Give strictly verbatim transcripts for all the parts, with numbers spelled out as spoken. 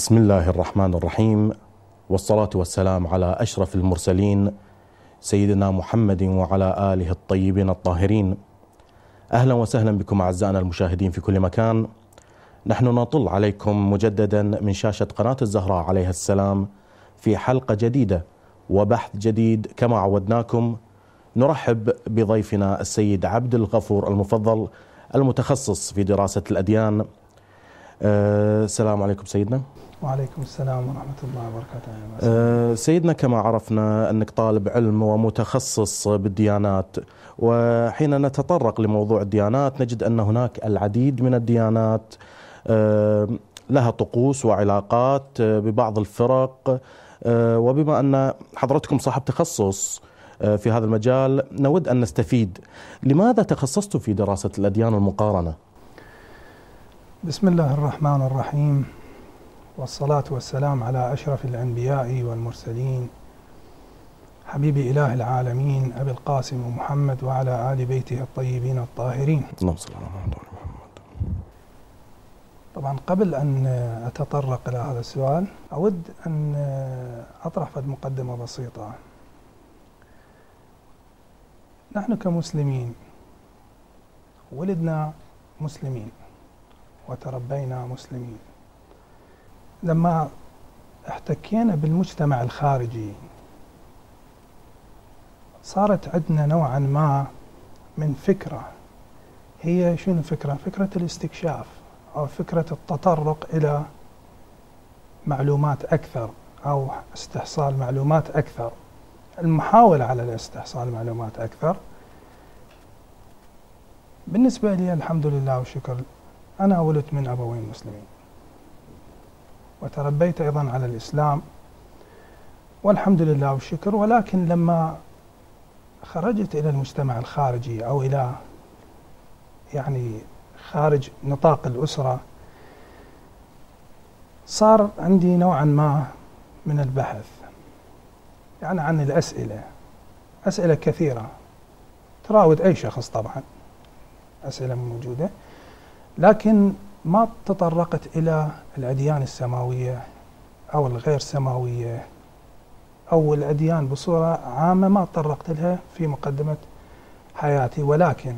بسم الله الرحمن الرحيم، والصلاة والسلام على أشرف المرسلين سيدنا محمد وعلى آله الطيبين الطاهرين. أهلا وسهلا بكم أعزائنا المشاهدين في كل مكان. نحن نطل عليكم مجددا من شاشة قناة الزهراء عليها السلام في حلقة جديدة وبحث جديد. كما عودناكم نرحب بضيفنا السيد عبد الغفور المفضل المتخصص في دراسة الأديان. أه السلام عليكم سيدنا. وعليكم السلام ورحمة الله وبركاته. أه سيدنا، كما عرفنا أنك طالب علم ومتخصص بالديانات، وحين نتطرق لموضوع الديانات نجد أن هناك العديد من الديانات أه لها طقوس وعلاقات ببعض الفرق، أه وبما أن حضرتكم صاحب تخصص في هذا المجال نود أن نستفيد. لماذا تخصصت في دراسة الأديان المقارنة؟ بسم الله الرحمن الرحيم، والصلاة والسلام على أشرف الأنبياء والمرسلين حبيب إله العالمين أبي القاسم محمد وعلى آل بيته الطيبين الطاهرين. اللهم صل على محمد. طبعا قبل أن أتطرق إلى هذا السؤال أود أن أطرح فد مقدمة بسيطة. نحن كمسلمين ولدنا مسلمين وتربينا مسلمين. لما احتكينا بالمجتمع الخارجي صارت عندنا نوعا ما من فكرة، هي شنو الفكرة؟ فكرة الاستكشاف أو فكرة التطرق إلى معلومات أكثر أو استحصال معلومات أكثر، المحاولة على استحصال معلومات أكثر. بالنسبة لي الحمد لله والشكر أنا ولدت من أبوين مسلمين وتربيت أيضا على الإسلام والحمد لله والشكر، ولكن لما خرجت إلى المجتمع الخارجي أو إلى يعني خارج نطاق الأسرة صار عندي نوعا ما من البحث يعني عن الأسئلة، أسئلة كثيرة تراود أي شخص، طبعا أسئلة موجودة، لكن ما تطرقت إلى الأديان السماوية أو الغير سماوية أو الأديان بصورة عامة، ما تطرقت لها في مقدمة حياتي. ولكن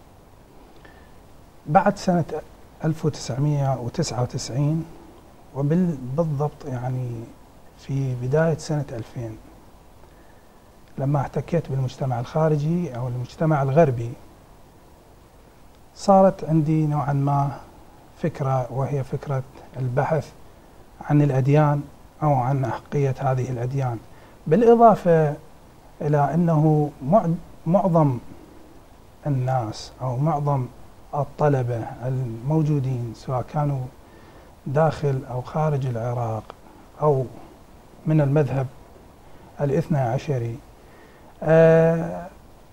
بعد سنة ألف وتسعمئة وتسعة وتسعين وبالضبط يعني في بداية سنة ألفين لما احتكيت بالمجتمع الخارجي أو المجتمع الغربي صارت عندي نوعا ما فكرة، وهي فكرة البحث عن الأديان أو عن أحقية هذه الأديان، بالإضافة إلى أنه معظم الناس أو معظم الطلبة الموجودين سواء كانوا داخل أو خارج العراق أو من المذهب الاثنى عشري آه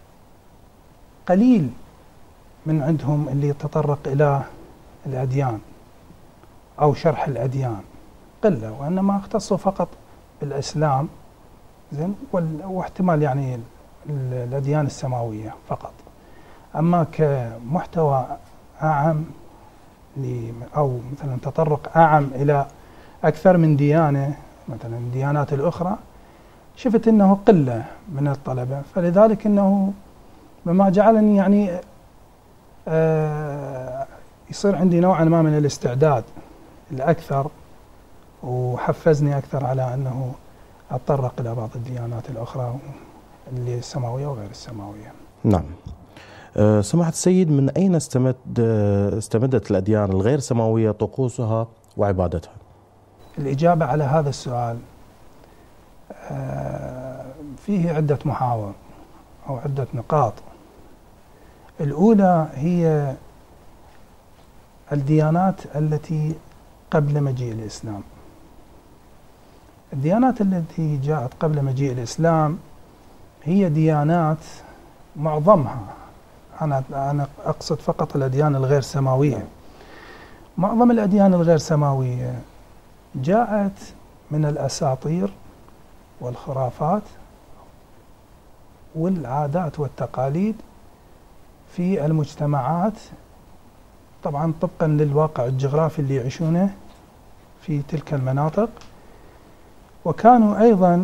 قليل من عندهم اللي يتطرق إلى الأديان أو شرح الأديان، قلة، وإنما اختصوا فقط بالإسلام زين واحتمال يعني الأديان السماوية فقط. أما كمحتوى أعم أو مثلا تطرق أعم إلى أكثر من ديانة مثلا الديانات الأخرى شفت أنه قلة من الطلبة، فلذلك أنه مما جعلني يعني آه يصير عندي نوعا ما من الاستعداد الأكثر، وحفزني أكثر على أنه أتطرق إلى بعض الديانات الأخرى اللي السماوية وغير السماوية. نعم. أه سماحة السيد، من أين استمد استمدت الأديان الغير سماوية طقوسها وعبادتها؟ الإجابة على هذا السؤال أه فيه عدة محاور أو عدة نقاط. الأولى هي الديانات التي قبل مجيء الإسلام. الديانات التي جاءت قبل مجيء الإسلام هي ديانات معظمها، أنا أنا أقصد فقط الأديان الغير سماوية. معظم الأديان الغير سماوية جاءت من الأساطير والخرافات والعادات والتقاليد في المجتمعات، طبعا طبقا للواقع الجغرافي اللي يعيشونه في تلك المناطق، وكانوا أيضا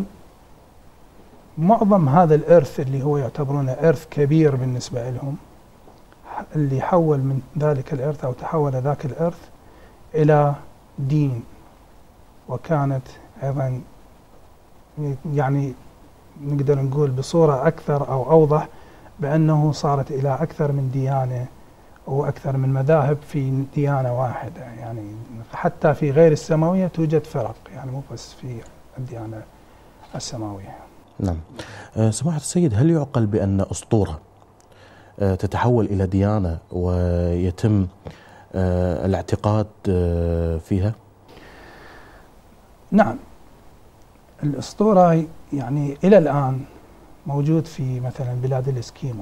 معظم هذا الإرث اللي هو يعتبرونه إرث كبير بالنسبة لهم، اللي حول من ذلك الإرث أو تحول ذاك الإرث إلى دين، وكانت أيضا يعني نقدر نقول بصورة أكثر أو أوضح بأنه صارت إلى أكثر من ديانة وأكثر من مذاهب في ديانة واحدة. يعني حتى في غير السماوية توجد فرق، يعني مو بس في الديانة السماوية. نعم. أه سماحة السيد، هل يعقل بأن أسطورة أه تتحول إلى ديانة ويتم أه الاعتقاد أه فيها؟ نعم، الأسطورة يعني إلى الآن موجود في مثلا بلاد الإسكيمو،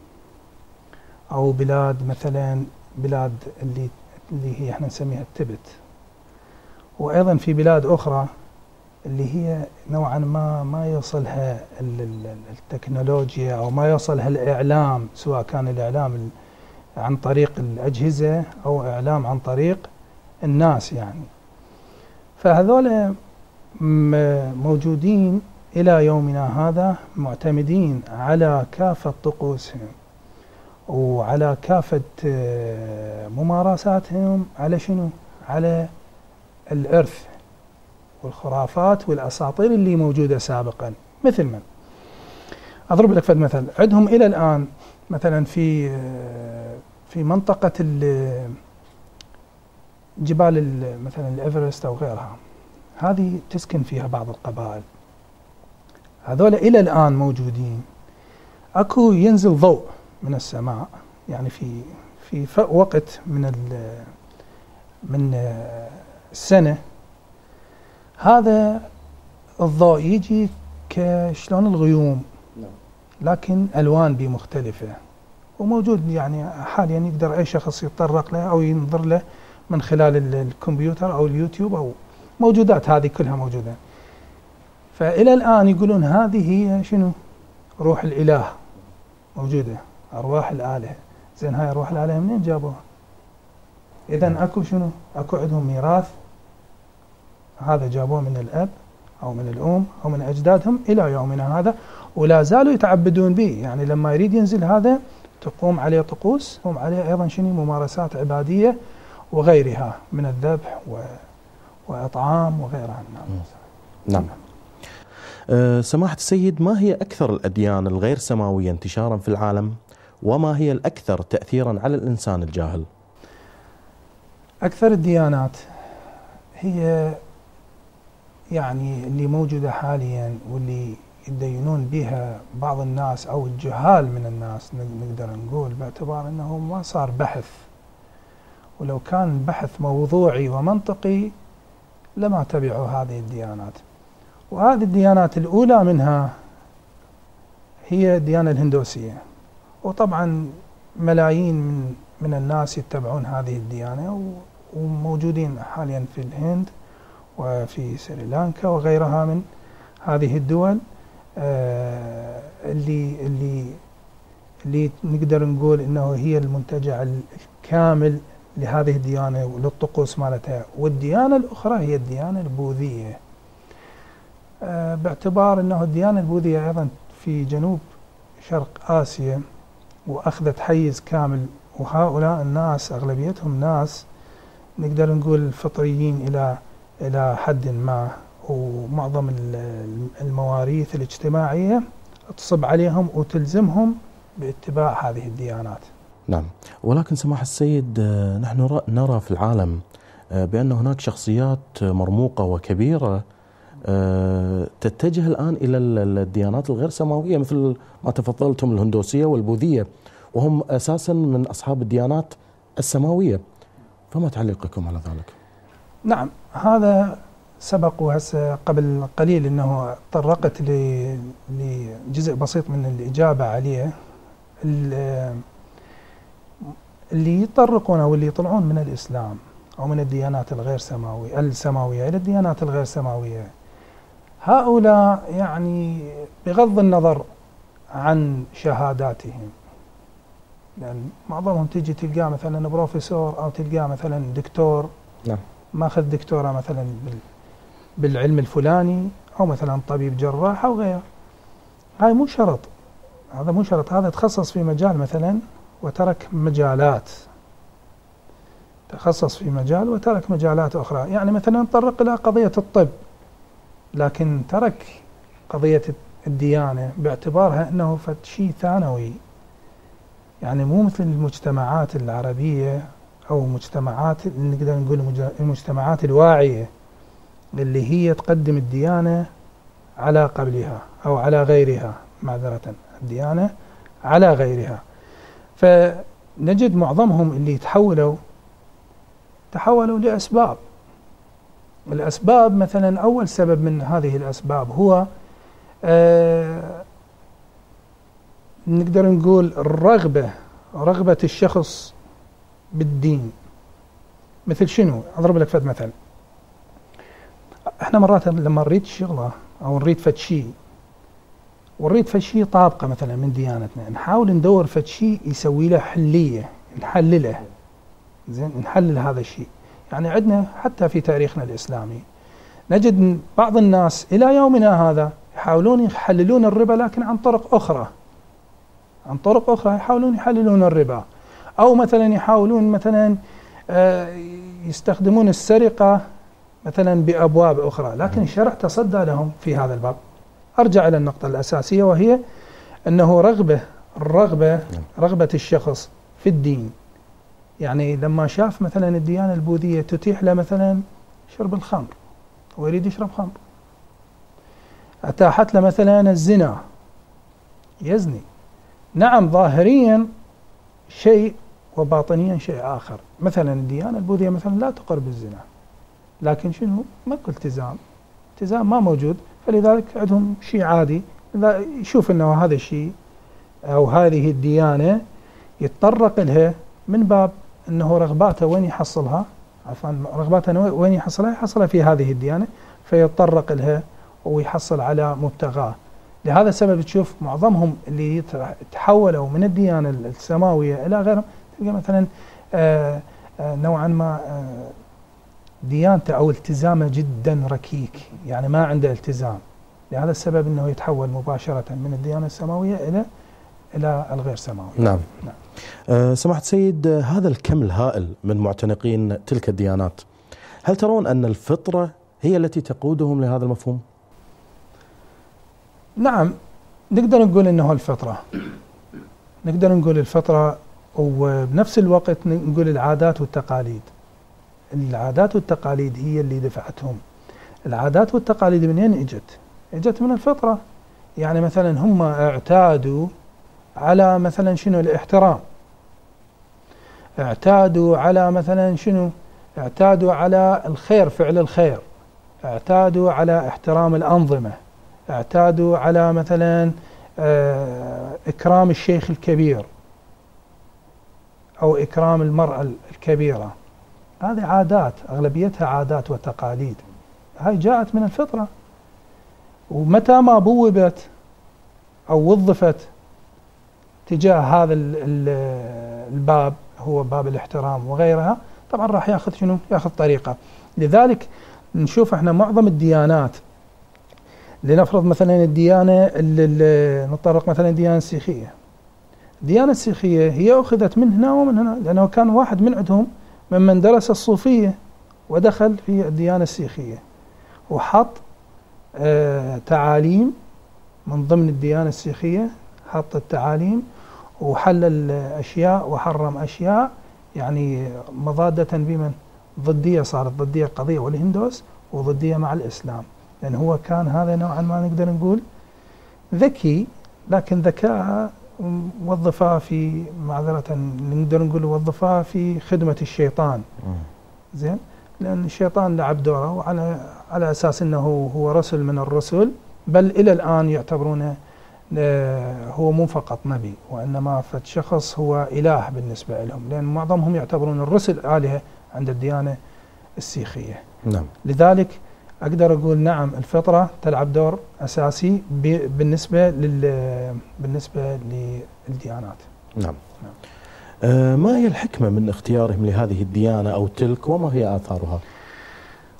أو بلاد مثلا بلاد اللي اللي هي احنا نسميها التبت، وأيضا في بلاد أخرى اللي هي نوعا ما ما يوصلها التكنولوجيا أو ما يوصلها الإعلام، سواء كان الإعلام عن طريق الأجهزة أو إعلام عن طريق الناس يعني. فهذول موجودين إلى يومنا هذا، معتمدين على كافة طقوسهم وعلى كافة ممارساتهم على شنو؟ على الإرث والخرافات والأساطير اللي موجودة سابقا. مثل من أضرب لك فد مثل، عندهم إلى الآن مثلا في في منطقة جبال مثلا الإيفرست أو غيرها، هذه تسكن فيها بعض القبائل، هذول إلى الآن موجودين. أكو ينزل ضوء من السماء، يعني في في وقت من من السنة، هذا الضوء يجي كشلون الغيوم، لكن ألوان بي مختلفة، وموجود يعني حاليا يقدر أي شخص يتطرق له أو ينظر له من خلال الكمبيوتر أو اليوتيوب، أو موجودات هذه كلها موجودة. فإلى الآن يقولون هذه هي شنو؟ روح الإله موجودة، أرواح الآلهة. زين هاي أرواح الآلهة منين جابوها؟ إذن أكو شنو؟ أكو عندهم ميراث، هذا جابوه من الأب أو من الأم أو من أجدادهم إلى يومنا هذا، ولا زالوا يتعبدون به. يعني لما يريد ينزل هذا تقوم عليه طقوس، تقوم عليه أيضا شنو؟ ممارسات عبادية وغيرها من الذبح و... وإطعام وغيرها. نعم. نعم. أه سماحة السيد، ما هي أكثر الأديان الغير سماوية انتشارا في العالم، وما هي الأكثر تأثيرا على الإنسان الجاهل؟ أكثر الديانات هي يعني اللي موجودة حاليا واللي يدينون بها بعض الناس أو الجهال من الناس، نقدر نقول، باعتبار أنه ما صار بحث، ولو كان بحث موضوعي ومنطقي لما تبعوا هذه الديانات. وهذه الديانات الأولى منها هي الديانة الهندوسية، وطبعا ملايين من من الناس يتبعون هذه الديانة، وموجودين حاليا في الهند وفي سريلانكا وغيرها من هذه الدول اللي اللي اللي نقدر نقول انه هي المنتجع الكامل لهذه الديانة وللطقوس مالتها. والديانة الأخرى هي الديانة البوذية، باعتبار أنه الديانة البوذية أيضا في جنوب شرق آسيا وأخذت حيز كامل، وهؤلاء الناس أغلبيتهم ناس نقدر نقول فطريين إلى إلى حد ما، ومعظم المواريث الاجتماعية تصب عليهم وتلزمهم باتباع هذه الديانات. نعم. ولكن سماحة السيد، نحن نرى في العالم بأن هناك شخصيات مرموقة وكبيرة تتجه الآن إلى الديانات الغير سماوية، مثل ما تفضلتم الهندوسية والبوذية، وهم أساسا من أصحاب الديانات السماوية، فما تعليقكم على ذلك؟ نعم، هذا سبق وهسه قبل قليل أنه تطرقت لجزء بسيط من الإجابة عليه. اللي يطرقون أو اللي يطلعون من الإسلام أو من الديانات الغير سماوية السماوية إلى الديانات الغير سماوية، هؤلاء يعني بغض النظر عن شهاداتهم، لأن معظمهم تجي تلقاه مثلا بروفيسور أو تلقاه مثلا دكتور، نعم، ماخذ دكتوراه مثلا بالعلم الفلاني، أو مثلا طبيب جراح أو غيره. هاي مو شرط، هذا مو شرط. هذا تخصص في مجال مثلا وترك مجالات، تخصص في مجال وترك مجالات أخرى. يعني مثلا نطرق إلى قضية الطب، لكن ترك قضية الديانة باعتبارها أنه فد شيء ثانوي. يعني مو مثل المجتمعات العربية أو مجتمعات نقدر نقول المجتمعات الواعية اللي هي تقدم الديانة على قبلها أو على غيرها، معذرة، الديانة على غيرها. فنجد معظمهم اللي تحولوا تحولوا لأسباب. الأسباب مثلا أول سبب من هذه الأسباب هو آه نقدر نقول الرغبة رغبة الشخص بالدين. مثل شنو؟ أضرب لك فد مثل. احنا مرات لما نريد شغلة أو نريد فد شيء ونريد فد شيء طابقة مثلا من ديانتنا، نحاول ندور فد شيء يسوي له حلية، نحلله، زين، نحلل هذا الشيء. يعني عندنا حتى في تاريخنا الإسلامي نجد بعض الناس إلى يومنا هذا يحاولون يحللون الربا، لكن عن طرق أخرى، عن طرق أخرى يحاولون يحللون الربا. أو مثلا يحاولون مثلا يستخدمون السرقة مثلا بأبواب أخرى، لكن الشرع تصدى لهم في هذا الباب. أرجع إلى النقطة الأساسية، وهي أنه رغبة الرغبة رغبة الشخص في الدين. يعني لما شاف مثلا الديانة البوذية تتيح له مثلا شرب الخمر ويريد يشرب خمر، أتاحت له مثلا الزنا يزني. نعم، ظاهريا شيء وباطنيا شيء آخر. مثلا الديانة البوذية مثلا لا تقر بالزنا، لكن شنو؟ ماكو التزام، التزام ما موجود، فلذلك عندهم شيء عادي. إذا يشوف أنه هذا الشيء أو هذه الديانة يتطرق لها من باب أنه رغباته وين يحصلها، عفوا رغباته وين يحصلها، يحصلها في هذه الديانة، فيتطرق لها ويحصل على مبتغاه. لهذا السبب تشوف معظمهم اللي تحولوا من الديانة السماوية إلى غيرهم، تلقى مثلا آآ آآ نوعا ما ديانته أو التزامه جدا ركيك، يعني ما عنده التزام. لهذا السبب أنه يتحول مباشرة من الديانة السماوية إلى إلى الغير سماوي. نعم, نعم. أه سماحة سيد، هذا الكم الهائل من معتنقين تلك الديانات، هل ترون أن الفطرة هي التي تقودهم لهذا المفهوم؟ نعم، نقدر نقول أنه الفطرة، نقدر نقول الفطرة، وبنفس الوقت نقول العادات والتقاليد. العادات والتقاليد هي اللي دفعتهم. العادات والتقاليد منين اجت؟ اجت من الفطرة. يعني مثلا هم اعتادوا على مثلا شنو؟ الاحترام. اعتادوا على مثلا شنو؟ اعتادوا على الخير، فعل الخير. اعتادوا على احترام الأنظمة. اعتادوا على مثلا إكرام الشيخ الكبير أو إكرام المرأة الكبيرة. هذه عادات، أغلبيتها عادات وتقاليد، هاي جاءت من الفطرة. ومتى ما بوبت أو وظفت تجاه هذا الباب، هو باب الاحترام وغيرها، طبعا راح ياخذ شنو؟ ياخذ طريقة. لذلك نشوف احنا معظم الديانات، لنفرض مثلا الديانة اللي نطرق مثلا الديانة السيخية. الديانة السيخية هي أخذت من هنا ومن هنا، لأنه كان واحد من عندهم ممن درس الصوفية ودخل في الديانة السيخية وحط آه تعاليم من ضمن الديانة السيخية، حط التعاليم وحلل أشياء وحرم أشياء، يعني مضادة بمن؟ ضدية، صارت ضدية قضية والهندوس وضدية مع الإسلام. لأن هو كان هذا نوعا ما نقدر نقول ذكي، لكن ذكاء وظفاه في، معذرة نقدر نقول وظفاه في خدمة الشيطان. زين، لأن الشيطان لعب دوره، وعلى على أساس أنه هو رسل من الرسل، بل إلى الآن يعتبرونه هو مو فقط نبي، وإنما فد شخص هو إله بالنسبة لهم، لأن معظمهم يعتبرون الرسل آلهة عند الديانة السيخية. نعم. لذلك أقدر أقول نعم، الفطرة تلعب دور أساسي بالنسبة لل بالنسبة للديانات. نعم. نعم. آه ما هي الحكمة من اختيارهم لهذه الديانة أو تلك، وما هي آثارها؟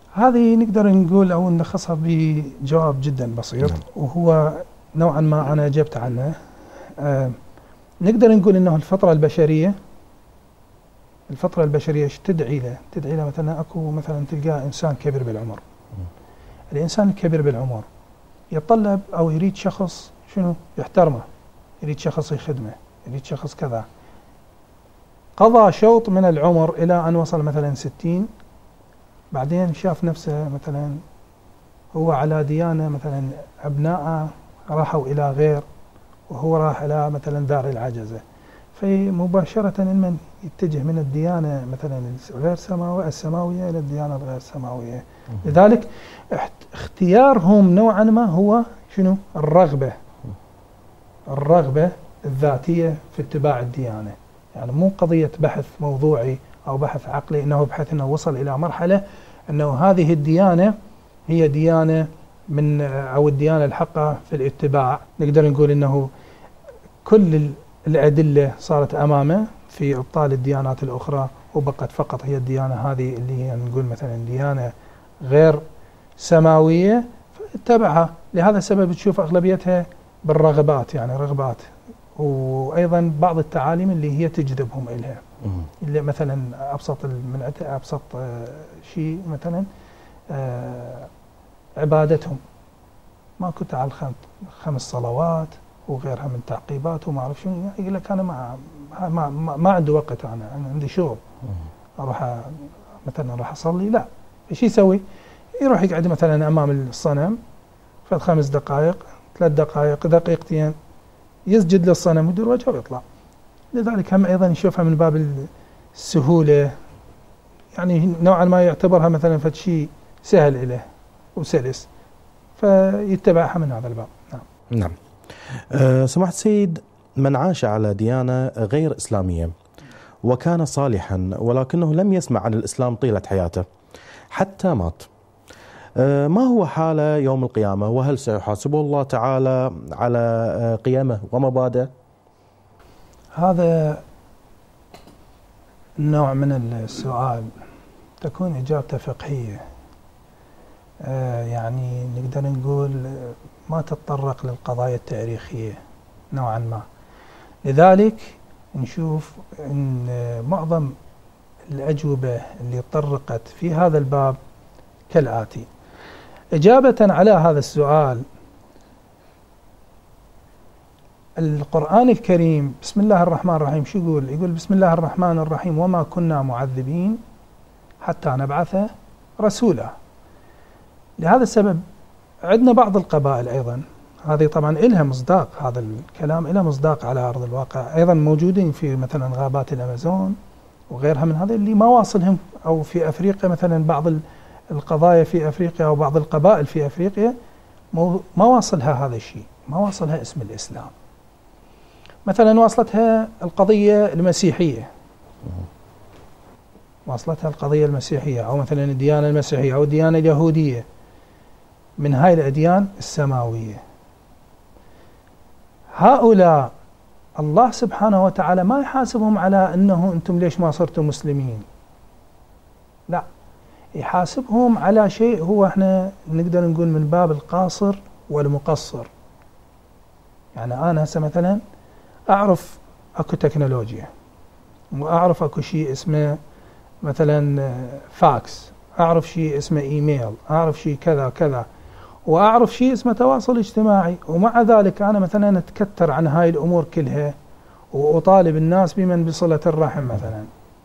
هذه نقدر نقول أو نلخصها بجواب جدا بسيط، وهو نوعا ما أنا أجبت عنه. آه نقدر نقول أنه الفطرة البشرية الفطرة البشرية ايش تدعي له؟ تدعي له مثلا أكو مثلا تلقى إنسان كبير بالعمر. الإنسان الكبير بالعمر يتطلب أو يريد شخص شنو؟ يحترمه، يريد شخص يخدمه، يريد شخص كذا. قضى شوط من العمر إلى أن وصل مثلا ستين، بعدين شاف نفسه مثلا هو على ديانة، مثلا أبناءه راحوا إلى غير، وهو راح إلى مثلا دار العجزة، فمباشرة من يتجه من الديانة مثلا غير سماوية السماوية إلى الديانة الغير سماوية. لذلك اختيارهم نوعا ما هو شنو؟ الرغبة الرغبة الذاتية في اتباع الديانة. يعني مو قضية بحث موضوعي أو بحث عقلي، إنه بحث أنه وصل إلى مرحلة أنه هذه الديانة هي ديانة من أو الديانة الحقة في الاتباع. نقدر نقول أنه كل الأدلة صارت أمامه في إبطال الديانات الأخرى، وبقت فقط هي الديانة هذه اللي هي نقول مثلا ديانة غير سماوية، فاتبعها. لهذا السبب تشوف أغلبيتها بالرغبات، يعني رغبات، وأيضا بعض التعاليم اللي هي تجذبهم إليها، اللي مثلا أبسط من أبسط شيء مثلا عبادتهم، ما كنت على خمس صلوات وغيرها من تعقيبات وما أعرف شنو. يقول لك أنا ما ما ما, ما عندي وقت، أنا أنا عندي شغل، أروح مثلا أروح أصلي. لا، إيش يسوي؟ يروح يقعد مثلا أمام الصنم في خمس دقائق، ثلاث دقائق، دقيقتين، يسجد للصنم ويدور وجهه ويطلع. لذلك هم أيضا يشوفها من باب السهولة، يعني نوعا ما يعتبرها مثلا فد شيء سهل إليه وسلس، فيتبعها من هذا الباب. نعم. نعم. أه سماحة السيد، من عاش على ديانة غير إسلامية وكان صالحا ولكنه لم يسمع عن الإسلام طيلة حياته حتى مات، أه ما هو حاله يوم القيامة؟ وهل سيحاسبه الله تعالى على قيمه ومبادئه؟ هذا النوع من السؤال تكون إجابته فقهية، أه يعني نقدر نقول ما تتطرق للقضايا التاريخية نوعا ما. لذلك نشوف أن معظم الأجوبة اللي طرقت في هذا الباب كالآتي. إجابة على هذا السؤال، القرآن الكريم بسم الله الرحمن الرحيم شو يقول؟ يقول بسم الله الرحمن الرحيم وما كنا معذبين حتى نبعث رسولا. لهذا السبب عندنا بعض القبائل أيضا، هذه طبعا إلها مصداق، هذا الكلام إلها مصداق على أرض الواقع، أيضا موجودين في مثلا غابات الأمازون وغيرها من هذا اللي ما واصلهم، أو في أفريقيا مثلا بعض القضايا في أفريقيا أو بعض القبائل في أفريقيا ما واصلها هذا الشيء، ما واصلها اسم الإسلام. مثلا واصلتها القضية المسيحية، واصلتها القضية المسيحية أو مثلا الديانة المسيحية أو الديانة اليهودية، من هاي الأديان السماوية. هؤلاء الله سبحانه وتعالى ما يحاسبهم على أنه أنتم ليش ما صرتم مسلمين، لا، يحاسبهم على شيء هو احنا نقدر نقول من باب القاصر والمقصر. يعني أنا هسه مثلا أعرف أكو تكنولوجيا، وأعرف أكو شيء اسمه مثلا فاكس، أعرف شيء اسمه إيميل، أعرف شيء كذا كذا، وأعرف شيء اسمه تواصل اجتماعي، ومع ذلك أنا مثلا أتكتر عن هاي الأمور كلها وأطالب الناس بمن بصلة الرحم مثلا.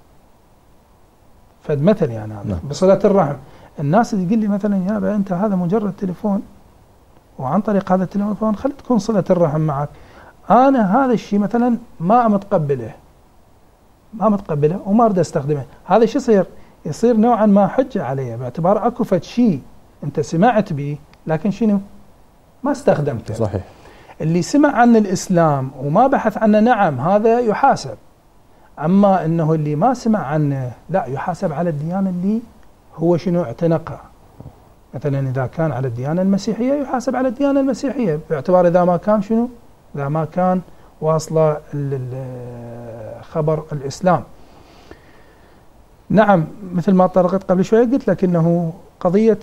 فد مثل يعني هذا بصلة الرحم، الناس اللي تقول لي مثلا يابا أنت هذا مجرد تليفون، وعن طريق هذا التليفون خلي تكون صلة الرحم معك. أنا هذا الشيء مثلا ما متقبله ما متقبله وما أريد أستخدمه. هذا شو يصير؟ يصير نوعا ما حجة علي، باعتبار أكو فد شيء أنت سمعت به لكن شنو؟ ما استخدمته. صحيح. اللي سمع عن الإسلام وما بحث عنه نعم هذا يحاسب، أما أنه اللي ما سمع عنه لا، يحاسب على الديانة اللي هو شنو اعتنقها. مثلا إذا كان على الديانة المسيحية يحاسب على الديانة المسيحية، باعتبار إذا ما كان شنو؟ إذا ما كان واصلة خبر الإسلام. نعم، مثل ما طرقت قبل شوية قلت لك أنه قضية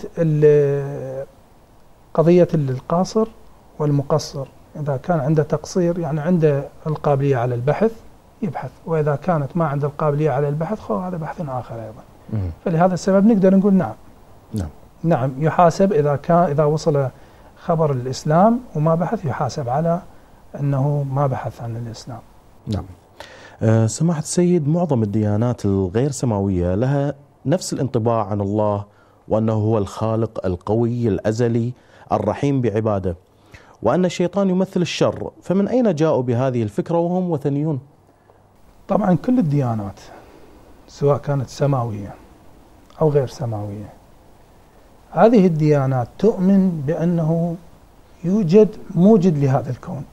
قضية القاصر والمقصر، إذا كان عنده تقصير يعني عنده القابلية على البحث يبحث، وإذا كانت ما عنده القابلية على البحث خو هذا بحث آخر أيضا. م. فلهذا السبب نقدر نقول نعم نعم نعم يحاسب إذا كان إذا وصل خبر الإسلام وما بحث، يحاسب على أنه ما بحث عن الإسلام. نعم. أه سماحة السيد، معظم الديانات الغير سماوية لها نفس الانطباع عن الله، وأنه هو الخالق القوي الأزلي الرحيم بعباده، وأن الشيطان يمثل الشر، فمن أين جاءوا بهذه الفكرة وهم وثنيون؟ طبعا كل الديانات سواء كانت سماوية أو غير سماوية، هذه الديانات تؤمن بأنه يوجد موجد لهذا الكون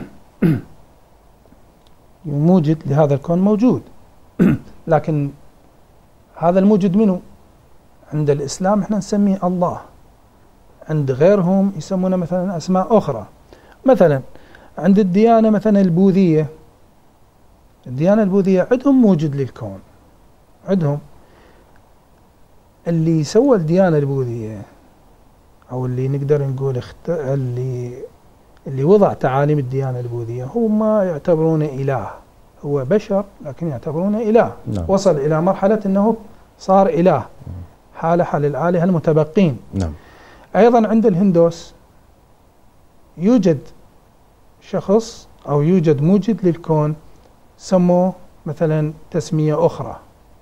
موجد لهذا الكون موجود لكن هذا الموجود منه؟ عند الإسلام احنا نسميه الله، عند غيرهم يسمونه مثلا أسماء أخرى. مثلا عند الديانة مثلا البوذية، الديانة البوذية عندهم موجد للكون، عندهم اللي سوى الديانة البوذية أو اللي نقدر نقول اخت... اللي اللي وضع تعاليم الديانة البوذية هو ما يعتبرونه إله، هو بشر لكن يعتبرونه إله. نعم. وصل إلى مرحلة أنه صار إله، حال حال الآلهة المتبقين. نعم. أيضا عند الهندوس يوجد شخص أو يوجد موجد للكون سموه مثلا تسمية أخرى،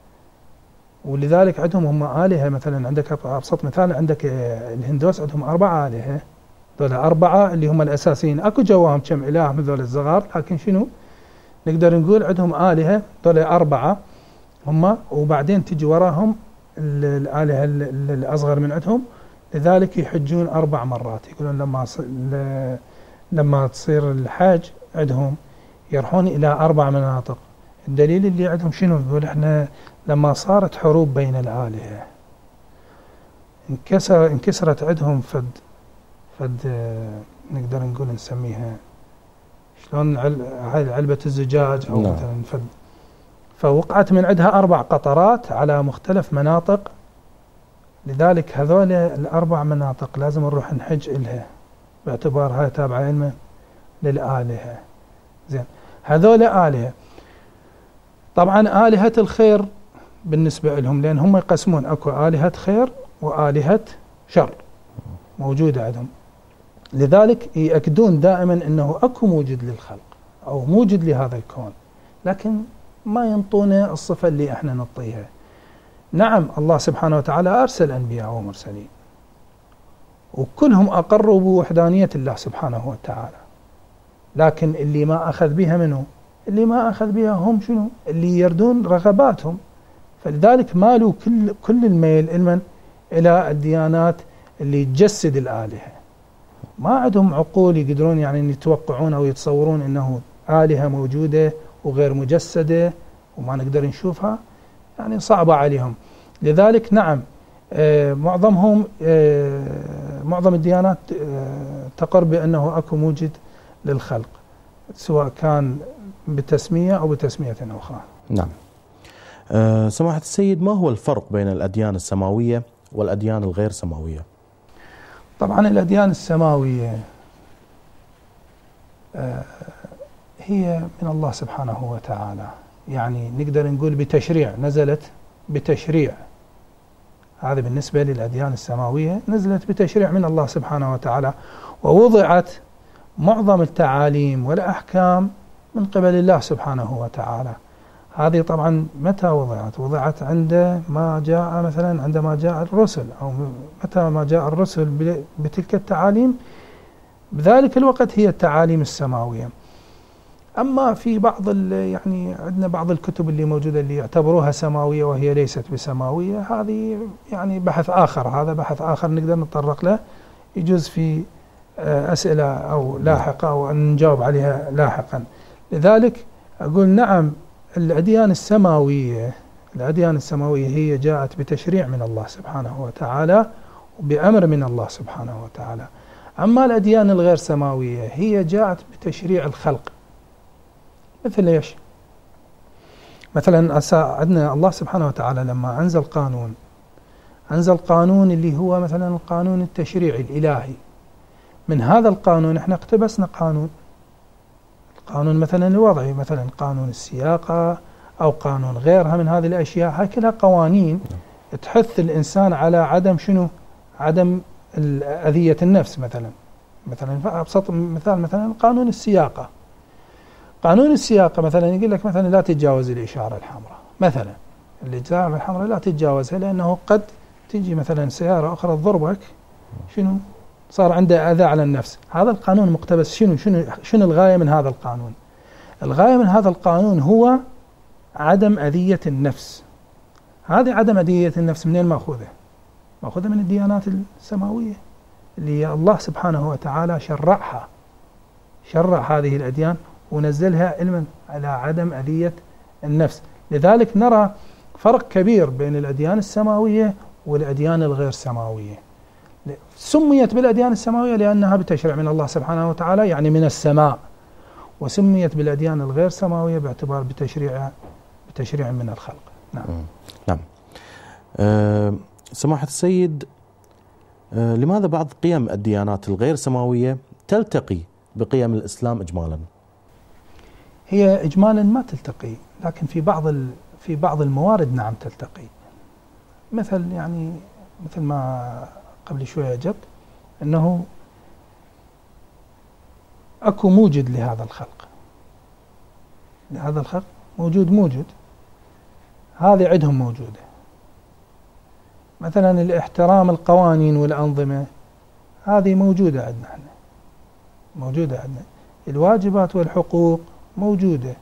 ولذلك عندهم هم آلهة. مثلا عندك أبسط مثال، عندك الهندوس عندهم أربع آلهة، ذولا أربعة اللي هم الأساسيين، أكو جواهم كم إله من ذولا الصغار، لكن شنو نقدر نقول عندهم آلهة ذولا أربعة هم، وبعدين تجي وراهم الآلهة الأصغر من عندهم. لذلك يحجون أربع مرات، يقولون لما لما تصير الحج عندهم يروحون إلى أربع مناطق. الدليل اللي عندهم شنو؟ يقول إحنا لما صارت حروب بين الآلهة انكسر انكسرت عندهم فد فد نقدر نقول نسميها شلون هاي علبة الزجاج أو نعم. مثلا فد، فوقعت من عندها أربع قطرات على مختلف مناطق. لذلك هذول الأربع مناطق لازم نروح نحج إلها باعتبار هاي تابعة علما للآلهة. زين، هذول آلهة طبعا آلهة الخير بالنسبة لهم، لأن هم يقسمون أكو آلهة خير وآلهة شر موجودة عندهم. لذلك يأكدون دائما أنه أكو موجد للخلق أو موجد لهذا الكون، لكن ما ينطونا الصفة اللي احنا نعطيها. نعم، الله سبحانه وتعالى أرسل أنبياء ومرسلين وكلهم أقروا بوحدانية الله سبحانه وتعالى، لكن اللي ما أخذ بها منه، اللي ما أخذ بها هم شنو؟ اللي يردون رغباتهم. فلذلك مالوا كل كل الميل المن إلى الديانات اللي تجسد الآلهة، ما عندهم عقول يقدرون يعني أن يتوقعون أو يتصورون أنه آلهة موجودة وغير مجسدة وما نقدر نشوفها، يعني صعبة عليهم. لذلك نعم آه معظمهم آه معظم الديانات آه تقر بأنه أكو موجد للخلق، سواء كان بتسمية أو بتسمية أخرى. نعم. أه سماحة السيد، ما هو الفرق بين الأديان السماوية والأديان الغير سماوية؟ طبعا الأديان السماوية أه هي من الله سبحانه وتعالى، يعني نقدر نقول بتشريع، نزلت بتشريع. هذا بالنسبة للأديان السماوية نزلت بتشريع من الله سبحانه وتعالى، ووضعت معظم التعاليم والأحكام من قبل الله سبحانه وتعالى. هذه طبعا متى وضعت؟ وضعت عند ما جاء مثلا عندما جاء الرسل، أو متى ما جاء الرسل بتلك التعاليم، بذلك الوقت هي التعاليم السماوية. أما في بعض يعني عندنا بعض الكتب اللي موجودة اللي يعتبروها سماوية وهي ليست بسماوية، هذه يعني بحث آخر، هذا بحث آخر نقدر نتطرق له، يجوز في أسئلة أو لاحقة أو أن نجاوب عليها لاحقا. لذلك أقول نعم، الأديان السماوية الأديان السماوية هي جاءت بتشريع من الله سبحانه وتعالى وبأمر من الله سبحانه وتعالى. أما الأديان الغير سماوية هي جاءت بتشريع الخلق. مثل إيش؟ مثلا عندنا الله سبحانه وتعالى لما أنزل قانون، أنزل قانون اللي هو مثلا القانون التشريعي الإلهي. من هذا القانون احنا اقتبسنا قانون، القانون مثلا الوضعي، مثلا قانون السياقة أو قانون غيرها من هذه الأشياء. هاي كلها قوانين تحث الإنسان على عدم شنو؟ عدم أذية النفس. مثلا مثلا أبسط مثال مثلا قانون السياقة. قانون السياقة مثلا يقول لك مثلا لا تتجاوز الإشارة الحمراء، مثلا الإشارة الحمراء لا تتجاوزها، لأنه قد تجي مثلا سيارة أخرى تضربك، شنو صار عنده أذى على النفس. هذا القانون مقتبس شنو شنو شنو الغاية من هذا القانون؟ الغاية من هذا القانون هو عدم أذية النفس. هذه عدم أذية النفس منين مأخوذة؟ مأخوذة من الديانات السماوية اللي الله سبحانه وتعالى شرعها، شرع هذه الأديان ونزلها علما على عدم أذية النفس. لذلك نرى فرق كبير بين الأديان السماوية والأديان الغير سماوية. سميت بالأديان السماوية لأنها بتشرع من الله سبحانه وتعالى، يعني من السماء، وسميت بالأديان الغير سماوية باعتبار بتشريع بتشريع من الخلق. نعم. نعم. أه سماحة السيد، أه لماذا بعض قيم الديانات الغير سماوية تلتقي بقيم الإسلام إجمالا؟ هي إجمالا ما تلتقي، لكن في بعض في بعض الموارد نعم تلتقي. مثل يعني مثل ما قبل شوية جبت أنه أكو موجد لهذا الخلق، لهذا الخلق موجود موجود هذه عندهم موجودة. مثلا الاحترام القوانين والأنظمة هذه موجودة عندنا احنا، موجودة عندنا. الواجبات والحقوق موجودة.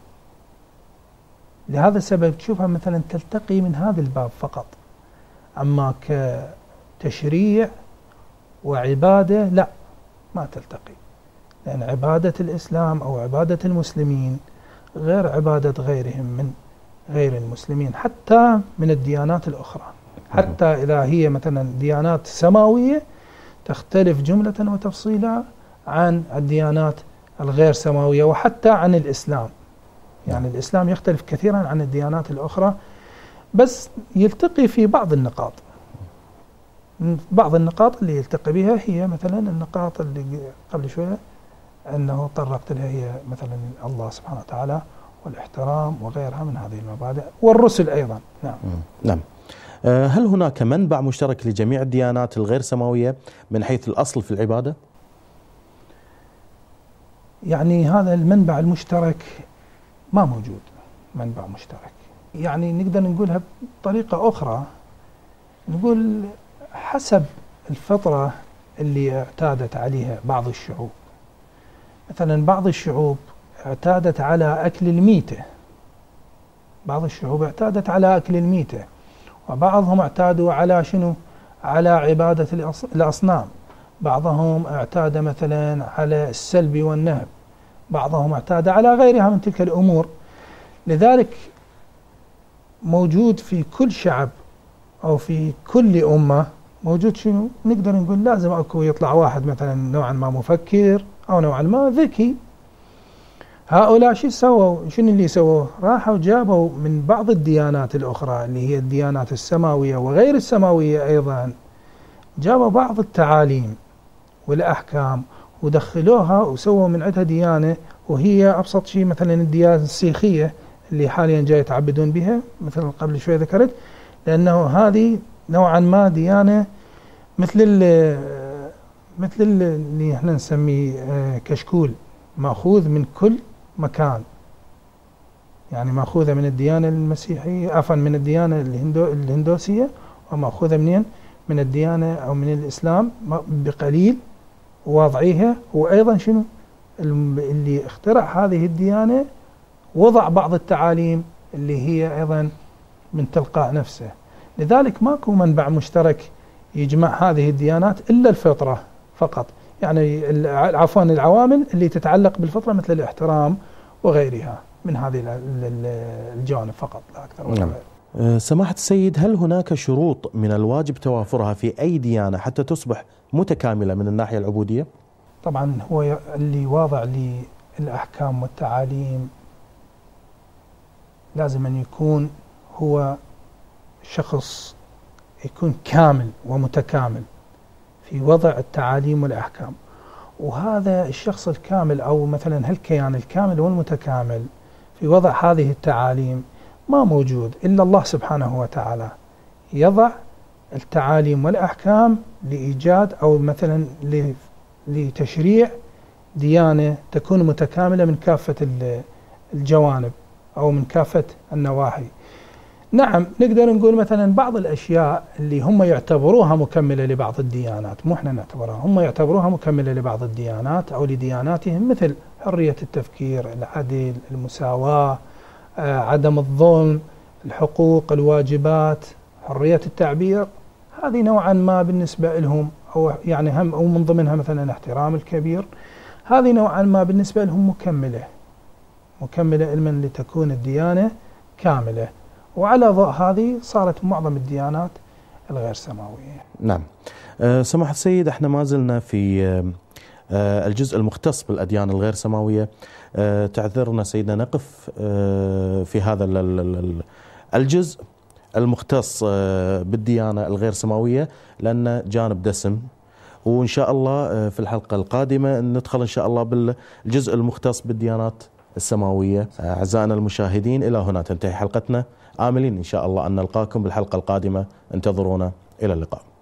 لهذا السبب تشوفها مثلا تلتقي من هذا الباب فقط، أما كتشريع وعبادة لا، ما تلتقي. لأن عبادة الإسلام أو عبادة المسلمين غير عبادة غيرهم من غير المسلمين، حتى من الديانات الأخرى. حتى إذا هي مثلا ديانات سماوية تختلف جملة وتفصيلا عن الديانات الغير سماوية، وحتى عن الإسلام. يعني الإسلام يختلف كثيرا عن الديانات الأخرى، بس يلتقي في بعض النقاط. بعض النقاط اللي يلتقي بها هي مثلا النقاط اللي قبل شوية أنه طرقت لها، هي مثلا الله سبحانه وتعالى والاحترام وغيرها من هذه المبادئ، والرسل أيضا. نعم. نعم. هل هناك منبع مشترك لجميع الديانات الغير سماوية من حيث الأصل في العبادة؟ يعني هذا المنبع المشترك ما موجود، منبع مشترك. يعني نقدر نقولها بطريقة أخرى، نقول حسب الفطرة اللي اعتادت عليها بعض الشعوب. مثلا بعض الشعوب اعتادت على أكل الميتة، بعض الشعوب اعتادت على أكل الميتة، وبعضهم اعتادوا على شنو؟ على عبادة الأصنام. بعضهم اعتاد مثلا على السلب والنهب، بعضهم اعتاد على غيرها من تلك الأمور. لذلك موجود في كل شعب أو في كل أمة موجود شنو؟ نقدر نقول لازم أكو يطلع واحد مثلا نوعا ما مفكر أو نوعا ما ذكي. هؤلاء شو سووا؟ شنو اللي سووه؟ راحوا جابوا من بعض الديانات الأخرى اللي هي الديانات السماوية وغير السماوية أيضا، جابوا بعض التعاليم والأحكام ودخلوها وسووا من عندها ديانة، وهي أبسط شيء مثلا الديانة السيخية اللي حاليا جاي يتعبدون بها مثل قبل شوي ذكرت، لأنه هذه نوعا ما ديانة مثل ال مثل اللي احنا نسميه كشكول، مأخوذ من كل مكان. يعني مأخوذة من الديانة المسيحية، عفوا من الديانة الهندو الهندوسية، ومأخوذة منين؟ من الديانة أو من الإسلام بقليل ووضعيها. وأيضا شنو اللي اخترع هذه الديانة وضع بعض التعاليم اللي هي أيضا من تلقاء نفسه. لذلك ماكو منبع مشترك يجمع هذه الديانات إلا الفطرة فقط. يعني عفوا العوامل اللي تتعلق بالفطرة مثل الاحترام وغيرها من هذه الجوانب فقط لا أكثر ولا غير. سماحة السيد، هل هناك شروط من الواجب توافرها في أي ديانة حتى تصبح متكاملة من الناحية العبودية؟ طبعا هو اللي واضع للأحكام والتعاليم لازم أن يكون هو شخص يكون كامل ومتكامل في وضع التعاليم والأحكام. وهذا الشخص الكامل أو مثلا هالكيان الكامل والمتكامل في وضع هذه التعاليم ما موجود إلا الله سبحانه وتعالى يضع التعاليم والأحكام لإيجاد أو مثلا لتشريع ديانة تكون متكاملة من كافة الجوانب أو من كافة النواحي. نعم نقدر نقول مثلا بعض الأشياء اللي هم يعتبروها مكملة لبعض الديانات، مو احنا نعتبرها، هم يعتبروها مكملة لبعض الديانات أو لدياناتهم، مثل حرية التفكير، العدل، المساواة، آه، عدم الظلم، الحقوق، الواجبات، حرية التعبير. هذه نوعا ما بالنسبة لهم أو يعني هم أو من ضمنها مثلا احترام الكبير، هذه نوعا ما بالنسبة لهم مكملة مكملة علما لتكون الديانة كاملة. وعلى ضوء هذه صارت معظم الديانات الغير سماوية. نعم. أه سماحة السيد، احنا ما زلنا في أه الجزء المختص بالأديان الغير سماوية. أه تعذرنا سيدنا نقف أه في هذا الجزء المختص أه بالديانة الغير سماوية، لأن جانب دسم، وإن شاء الله في الحلقة القادمة ندخل إن شاء الله بالجزء المختص بالديانات السماوية. أعزائنا المشاهدين، إلى هنا تنتهي حلقتنا، آملين إن شاء الله أن نلقاكم بالحلقة القادمة، انتظرونا، إلى اللقاء.